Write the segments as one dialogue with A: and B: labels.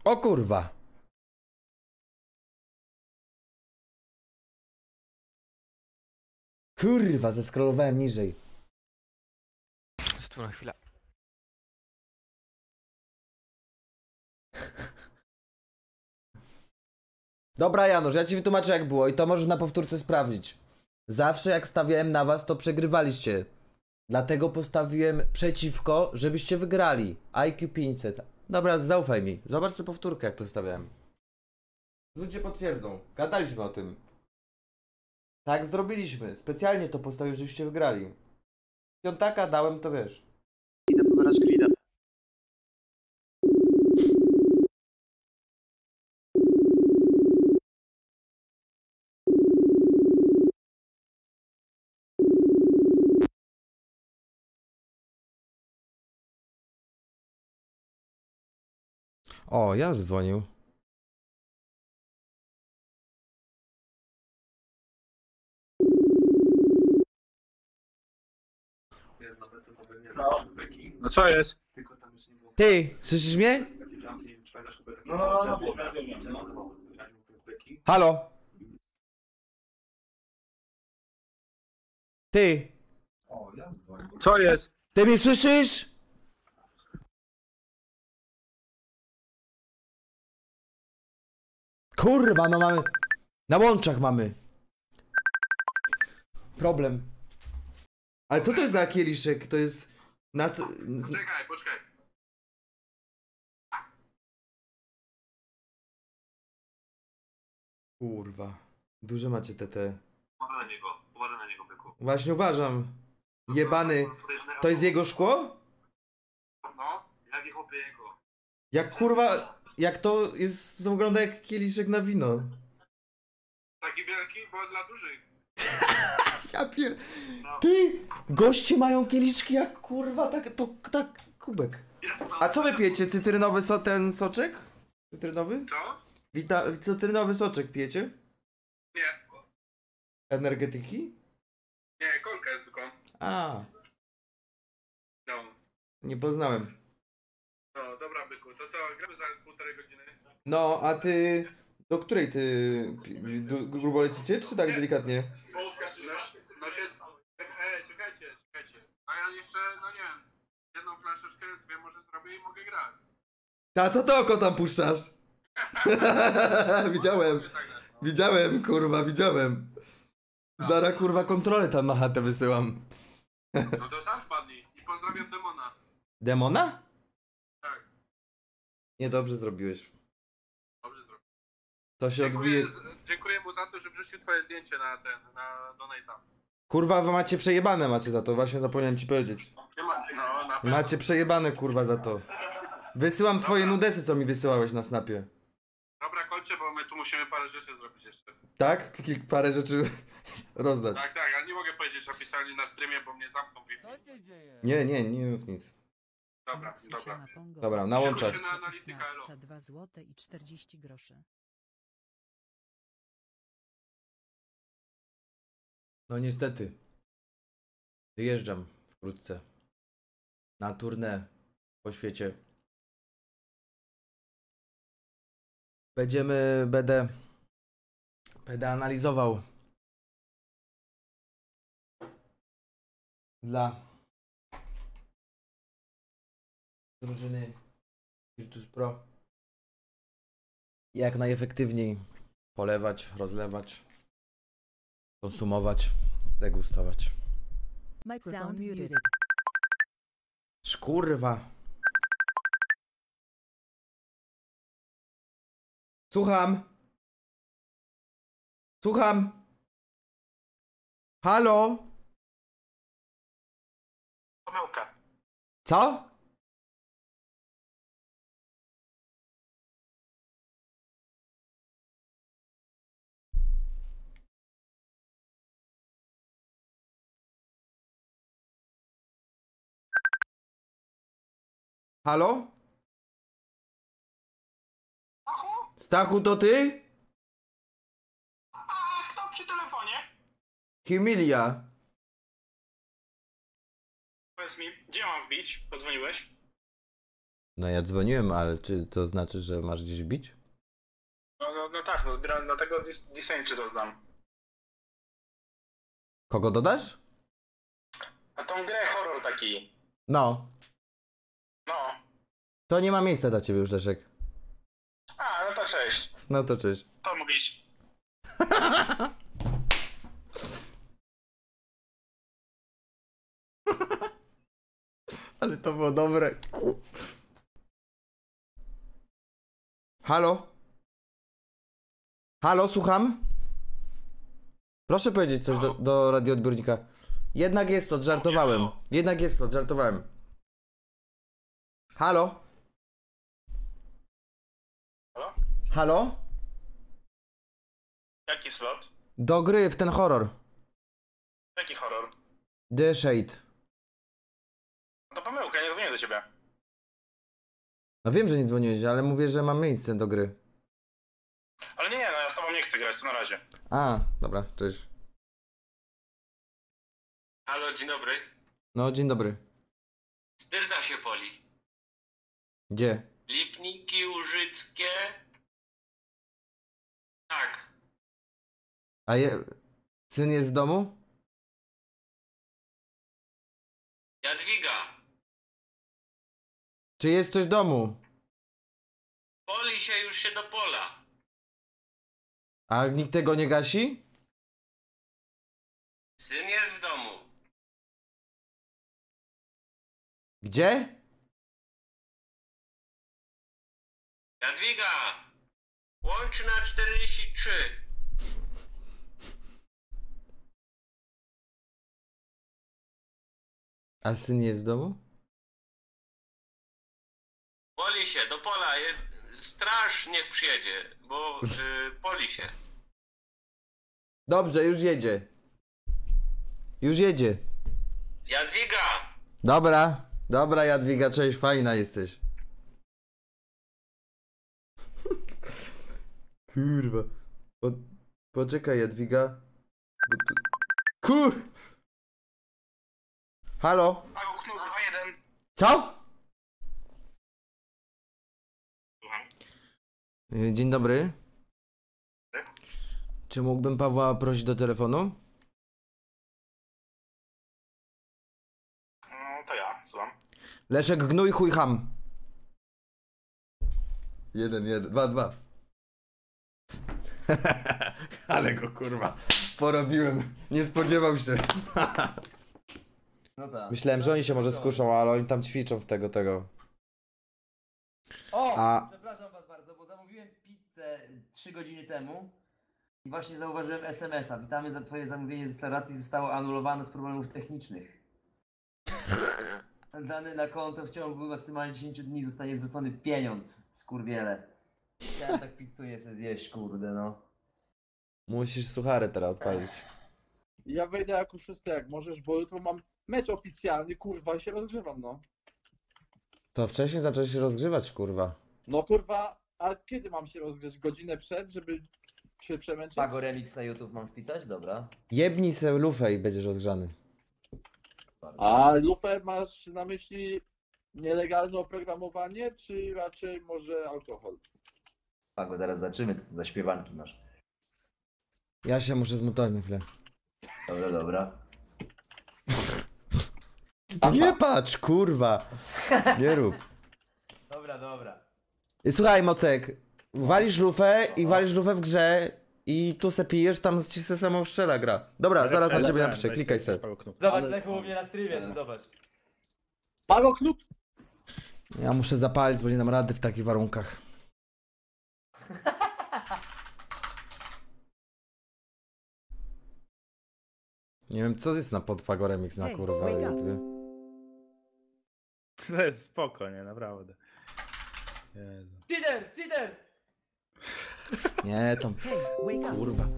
A: O kurwa. Kurwa, zeskrolowałem niżej.
B: Stój na chwilę.
A: Dobra, Janusz, ja ci wytłumaczę jak było i to możesz na powtórce sprawdzić. Zawsze jak stawiałem na was, to przegrywaliście. Dlatego postawiłem przeciwko, żebyście wygrali. IQ 500. Dobra, zaufaj mi. Zobacz sobie powtórkę, jak to stawiałem. Ludzie potwierdzą. Gadaliśmy o tym. Tak zrobiliśmy. Specjalnie to postawiłem, żebyście wygrali. Piątaka dałem, to wiesz.
C: Idę pobrać grida.
A: O, ja już dzwonił.
D: No co jest?
A: Ty, słyszysz mnie?
D: No.
A: Halo? Ty,
D: Co jest?
A: ty mnie słyszysz? Kurwa, no mamy... Na łączach mamy. Problem. Ale co to jest za kieliszek? To jest... Na co...
E: Poczekaj.
A: Kurwa. Duże macie TT.
E: Uważaj na niego, byku.
A: Właśnie uważam. Jebany. To jest jego szkło?
E: No, jak chłopie jego.
A: Jak kurwa... Jak to jest... To wygląda jak kieliszek na wino.
E: Taki wielki, bo dla dużych.
A: Ja pier... Ty! Goście mają kieliszki jak kurwa, tak kubek. A co wy pijecie? Cytrynowy ten soczek? Cytrynowy?
E: Co?
A: Cytrynowy soczek pijecie?
E: Nie.
A: Energetyki?
E: Nie, kolka jest tylko.
A: A,
E: No.
A: nie poznałem.
E: No, dobra, byku. To co, gramy za 1,5 godziny?
A: No, a ty... Do której ty... Grubo lecicie, czy tak delikatnie?
E: No się... Czekajcie. A ja jeszcze, no nie wiem, jedną flaszeczkę, dwie może zrobię i mogę grać.
A: A co ty oko tam puszczasz? Widziałem, kurwa, widziałem. Zaraz, kurwa, kontrolę tam na chatę wysyłam.
E: No to sam wpadnij. I pozdrawiam demona.
A: Demona?
E: Tak.
A: Niedobrze zrobiłeś.
E: Dobrze zrobił.
A: To się odbije...
E: Dziękuję mu za to, że wrzucił twoje zdjęcie na donate'a.
A: Kurwa, wy macie przejebane macie za to, właśnie zapomniałem ci powiedzieć.
E: No, na pewno.
A: Macie przejebane, kurwa, za to. Wysyłam twoje nudesy, co mi wysyłałeś na snapie.
E: Dobra, kończę, bo my tu musimy parę rzeczy zrobić jeszcze.
A: Tak? Parę rzeczy rozdać.
E: Tak, ale nie mogę powiedzieć oficjalnie na streamie, bo mnie zamkną w
A: Nie mów nic.
E: Dobra.
A: Dobra, na łączach.
E: Na analityka, elo.
F: Za 2 zł i 40 groszy.
A: No niestety. Wyjeżdżam wkrótce. Na tournée po świecie. Będę analizował dla drużyny Virtus Pro jak najefektywniej polewać, rozlewać, konsumować, degustować.
F: Sound muted.
A: Szkurwa. Słucham. Halo?
E: Pomyłka.
A: Co? Halo? Stachu, to ty?
E: A kto przy telefonie?
A: Humilia.
E: Powiedz mi, gdzie mam wbić? Podzwoniłeś?
A: No ja dzwoniłem, ale czy to znaczy, że masz gdzieś bić?
D: No tak, no zbieram, dlatego Dissenczy to dam.
A: Kogo dodasz?
D: A tą grę horror taki.
A: No.
D: No.
A: To nie ma miejsca dla ciebie już, Leszek.
D: A, no to cześć.
A: No to cześć.
D: To mogę iść.
A: Ale to było dobre. Halo? Halo, słucham? Proszę powiedzieć coś do radioodbiornika. Jednak jest to, żartowałem. Jednak jest to, żartowałem. Halo?
D: Halo?
A: Halo?
D: Jaki slot?
A: Do gry w ten horror.
D: Jaki horror?
A: The Shade.
D: No to pomyłka, nie dzwonię do ciebie.
A: No wiem, że nie dzwoniłeś, ale mówię, że mam miejsce do gry.
D: Ale nie, no ja z tobą nie chcę grać, to na razie.
A: A, dobra, cześć.
E: Halo, dzień dobry.
A: No, dzień dobry.
E: Dyrda się poli.
A: Gdzie?
E: Lipniki Łużyckie. Tak.
A: A syn jest w domu?
E: Jadwiga.
A: Czy jest coś w domu?
E: Poli się już się do pola.
A: A nikt tego nie gasi?
E: Syn jest w domu.
A: Gdzie?
E: Jadwiga. Łączna 43.
A: A syn jest w domu?
E: Poli się, do pola. Straż niech przyjedzie, bo poli się.
A: Dobrze, już jedzie. Już jedzie.
E: Jadwiga.
A: Dobra, dobra Jadwiga, cześć, fajna jesteś. Kurwa. Poczekaj Jadwiga. Bo tu... Halo?
D: Pago Knut 2-1.
A: Co? Dzień dobry. Czy mógłbym Pawła prosić do telefonu?
D: No to ja, słucham.
A: Leszek gnój chuj ham. 1-1, 2-2. Ale go kurwa porobiłem. Nie spodziewał się.
B: No tak.
A: Myślałem, że oni się może skuszą, ale oni tam ćwiczą w tego.
B: O!
A: A-
B: Przepraszam was bardzo, bo zamówiłem pizzę 3 godziny temu i właśnie zauważyłem SMS-a. Witamy za twoje zamówienie z restauracji zostało anulowane z problemów technicznych. Dany na konto w ciągu maksymalnie 10 dni zostanie zwrócony pieniądz, skurwiele. Chciałem tak pizzę sobie zjeść, kurde no.
A: Musisz suchary teraz odpalić.
C: Ja wejdę jako szósty, jak możesz, bo jutro mam mecz oficjalny, kurwa, i się rozgrzewam, no.
A: To wcześniej zacząłeś się rozgrzewać, kurwa.
C: No kurwa, a kiedy mam się rozgrzeć? Godzinę przed, żeby się przemęczyć?
B: Pago remix na YouTube mam wpisać? Dobra.
A: Jebnij se lufę i będziesz rozgrzany.
C: A lufę masz na myśli nielegalne oprogramowanie, czy raczej może alkohol?
B: Pago, zaraz zobaczymy, co to za śpiewanki masz.
A: Ja się muszę zmutować na chwilę.
B: Dobra, dobra.
A: Nie patrz, kurwa. Nie rób.
B: Dobra, dobra.
A: Słuchaj, Mocek. Walisz lufę i walisz lufę w grze i tu se pijesz, tam ci se samo strzela gra. Dobra, zaraz na ciebie napiszę, klikaj se.
B: Zobacz,
C: Ale-
B: Lechu u mnie na streamie, zobacz.
C: Pago Knut!
A: Ja muszę zapalić, bo nie dam rady w takich warunkach. Nie wiem, co jest na podpago remix na kurwa YouTube.
G: To jest spoko, nie? Naprawdę. Jezu.
B: Cheater! Cheater!
A: Nie, tam
F: Hey, wake up.
A: kurwa.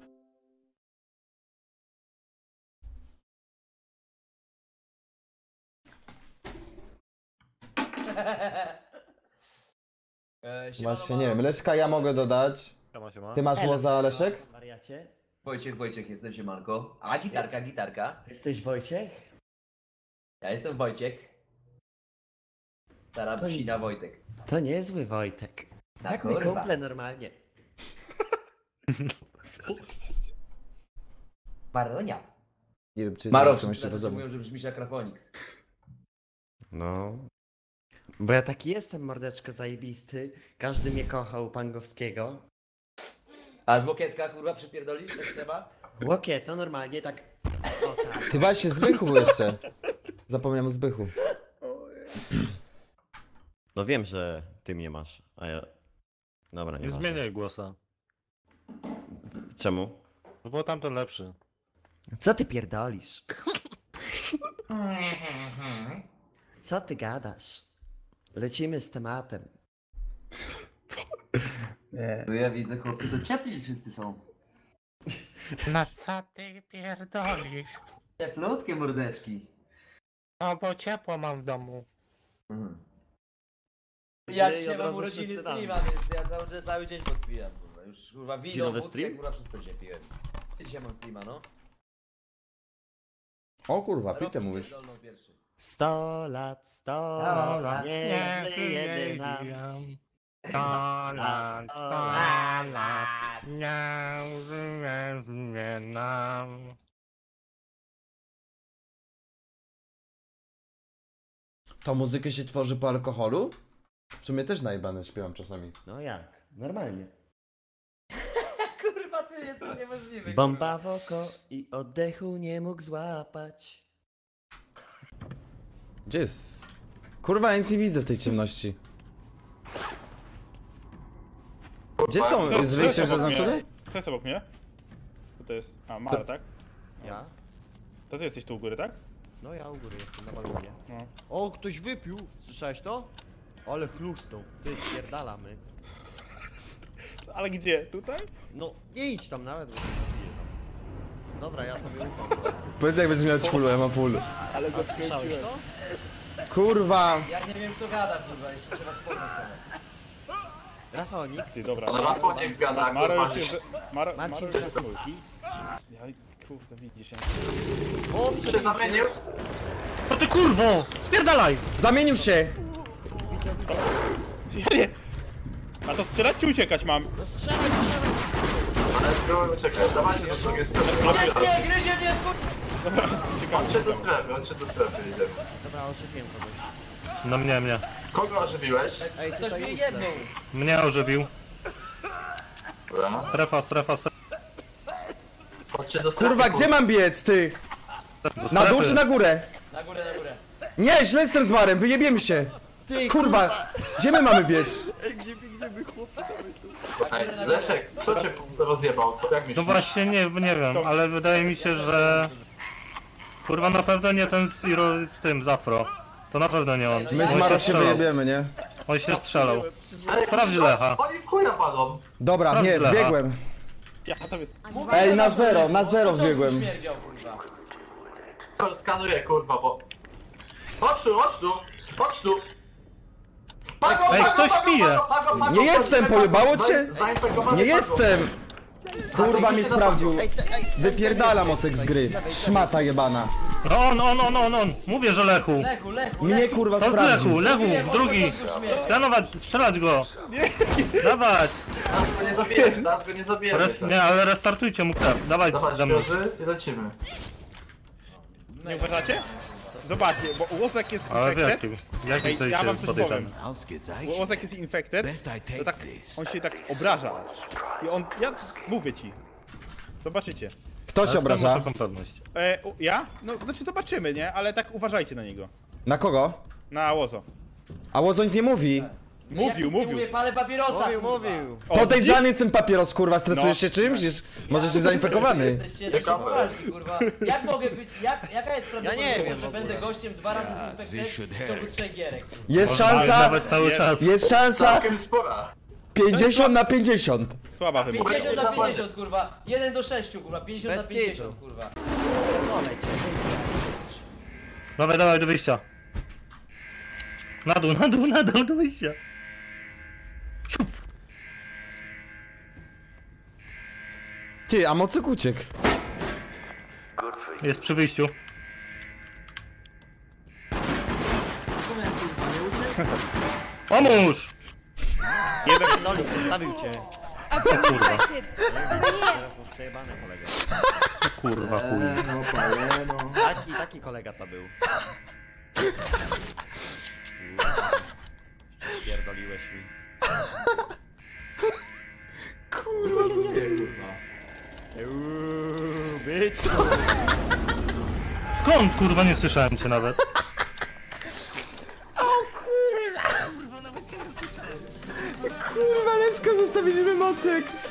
A: Właśnie, nie wiem, Leszka ja mogę dodać.
G: Siema, siema.
A: Ty masz łoza, Leszek?
H: Wariacie?
B: Wojciech, jestem siemanko. A, gitarka.
H: Jesteś Wojciech?
B: Ja jestem Wojciech. Stara psina Wojtek.
H: To niezły Wojtek.
B: Na
H: Tak my
B: kurwa.
H: kumple normalnie.
B: Maronia.
A: Nie wiem, czy jest
B: Maro,
A: jeszcze
B: wszyscy
A: do
B: mówią, że brzmisz jak Rafonix.
H: No. Bo ja taki jestem, mordeczko zajebisty. Każdy mnie kocha u Pangowskiego.
B: A z Łokietka, kurwa, przypierdolisz, tak trzeba?
H: Łokie, to normalnie tak... O tak.
A: Ty właśnie Zbychu jeszcze. Zapomniałem o Zbychu.
H: No wiem, że ty mnie masz, a ja... Dobra,
G: Nie zmieniaj głosa.
H: Czemu?
G: No bo tamten lepszy.
H: Co ty pierdolisz? Co ty gadasz? Lecimy z tematem.
B: No ja widzę, chłopcy, to ciepli wszyscy są.
I: No co ty pierdolisz?
B: Cieplutkie mordeczki.
I: No bo ciepło mam w domu.
B: Ja
H: Ty
B: dzisiaj
H: od
B: mam
H: razu
B: urodziny
H: wszyscy damy.
B: streama, więc ja cały dzień podpijam, kurwa. Już kurwa wino,
H: Dzinowy
B: wódkę,
H: stream?
B: kurwa, wszystko dzisiaj piłem. Dzisiaj mam streama, no.
A: O kurwa,
B: Robię
A: pitę mówisz.
B: pierdolną pierwszy.
H: 100 lat, 100 lat, nie żyje nam.
I: 100 lat, 100 lat, nie żyje nam.
A: To muzykę się tworzy po alkoholu? W sumie też najebane śpiewam czasami.
H: No jak? Normalnie.
B: Kurwa, ty jest to niemożliwe.
H: Bomba w oko i oddechu nie mógł złapać.
A: Gdzie jest? Kurwa, ja nic nie widzę w tej ciemności. Gdzie są? Jest wyjście zaznaczone?
J: Kto jest obok mnie? Co to jest? A, Mara, tak?
H: Ja?
J: To ty jesteś tu u góry, tak?
H: No ja u góry jestem na balkonie.
J: No.
H: O, ktoś wypił! Słyszałeś to? Ale chlusnął. Ty spierdalamy.
J: Ale gdzie? Tutaj?
H: No, nie idź tam nawet, bo się napiję tam. Dobra, ja tobie ufam.
A: Powiedz jak będziesz miał full, ja mam full.
J: Ale go
H: Słyszałeś to?
A: Kurwa!
B: Ja nie wiem kto gada, kurwa, jeszcze trzeba spojrzeć.
H: Rafonix.
J: Ty, dobra.
D: Rafonix gada,
J: Mara
D: kurwa.
J: już się... Mara
H: Marcin
J: już jest
H: Krasnicki.
J: Ja, kurde, widzisz się.
H: O,
D: Się zamienił?
G: O ty kurwo! Spierdalaj!
A: Zamienił się!
J: Ja nie... A to strzelać czy uciekać mam?
H: No strzelaj, strzelaj!
D: Ale no, czekaj, dawajcie do drugiej strefy.
B: Nie, gryzie mnie, kurwa!
D: Chodźcie do strefy, jedziemy.
H: Dobra, oszukiłem kogoś.
G: No mnie.
D: Kogo ożywiłeś?
H: Ej,
B: Ktoś
H: tutaj
B: mnie
H: usta.
B: jedną.
G: Mnie ożywił.
D: Dobra.
G: Strefa.
D: Chodźcie do strefy.
A: Kurwa, gdzie mam biec, ty? Na dół czy na górę?
B: Na górę, na górę.
A: Nie, źle jestem z Marem, wyjebiemy się!
H: Ty,
A: Kurwa, gdzie my mamy biec?
H: gdzie biegniemy chłopie?
D: Ej, Leszek, kto cię rozjebał? Co, jak
G: No
D: myślisz?
G: właśnie nie wiem, ale wydaje mi się, że... Kurwa na pewno nie ten z tym, z Afro. To na pewno nie on.
A: My z
G: On
A: Marą się
G: strzelał.
A: wyjebiemy, nie?
G: On się strzelał.
D: Ej,
G: Sprawdź Lecha.
D: Oni w chuja padą.
A: Dobra,
G: Sprawdź
A: nie,
G: Lecha.
A: wbiegłem.
J: Ja tam jest...
A: Ej, na zero
B: Początku
A: wbiegłem.
B: śmierdział, kurwa.
D: Skanuję, kurwa, bo... Chodź tu! Pago,
G: Ej, ktoś pije.
A: Nie jestem, pojebało cię?
D: Zainfekowany
A: Nie
D: Pago.
A: jestem! Kurwa mnie sprawdził.
H: Ej,
A: Wypierdalam ocek z gry. Szmata jebana.
G: No on. Mówię, że Lechu.
B: Lechu.
A: Mnie kurwa
G: To z
A: sprawdził.
G: Lechu, drugi. Skanować, strzelać go. Dawać.
D: Nas go nie zabijemy.
G: Nie, ale restartujcie mu krew. Dawaj
D: Dawać
G: ze mną.
D: śpiozy i lecimy.
J: Nie uważacie? Zobaczcie, bo Łosek jest
G: Ale
J: infected.
G: jaki
J: Ej,
G: coś
J: ja wam
G: jest
J: coś
G: podejrzany.
J: powiem. Łosek jest infected, to tak, on się tak obraża. I on, ja mówię ci. Zobaczycie.
A: Kto się obraża?
G: Muszę pewność.
J: Ja? No, znaczy zobaczymy, nie? Ale tak uważajcie na niego.
A: Na kogo?
J: Na Łozo.
A: A Łozo nic nie mówi.
J: Mówił.
B: Mówię, palę papierosa,
H: Mówił.
J: O,
A: Podejrzany jest ten papieros, kurwa, stresujesz
J: No.
A: się czymś? Możesz się zainfekowany.
B: Jesteście poważni, kurwa. Jak mogę być, jaka jest prawdopodobieństwo,
H: wiem w
B: że
H: ogóle.
B: będę gościem 2 razy z infektem w ciągu 3 gierek?
A: Jest
G: Ale
A: szansa,
G: nawet cały czas.
A: jest szansa
D: Całkiem spora.
A: 50 na 50.
J: Słaba wymowa.
B: 50 na 50, kurwa. 1 do 6, kurwa. 50
H: Bez
B: na 50,
H: kitu.
B: kurwa.
G: Dawaj do wyjścia. Na dół do wyjścia. Siup.
A: Ty, a mocyk uciekł.
G: Jest przy wyjściu.
B: Kurwa, nie uciekł?
G: Pomóż!
H: Nie wypierdolił, zostawił cię.
G: O kurwa.
H: Teraz masz przejebane, kolega.
G: Kurwa chuj.
H: Taki kolega to był. Pierdoliłeś mi.
A: Kurwa, co z tym?
H: Być.
G: Skąd kurwa nie słyszałem cię nawet?
A: Kurwa, Leszka, zostawiliśmy mocek!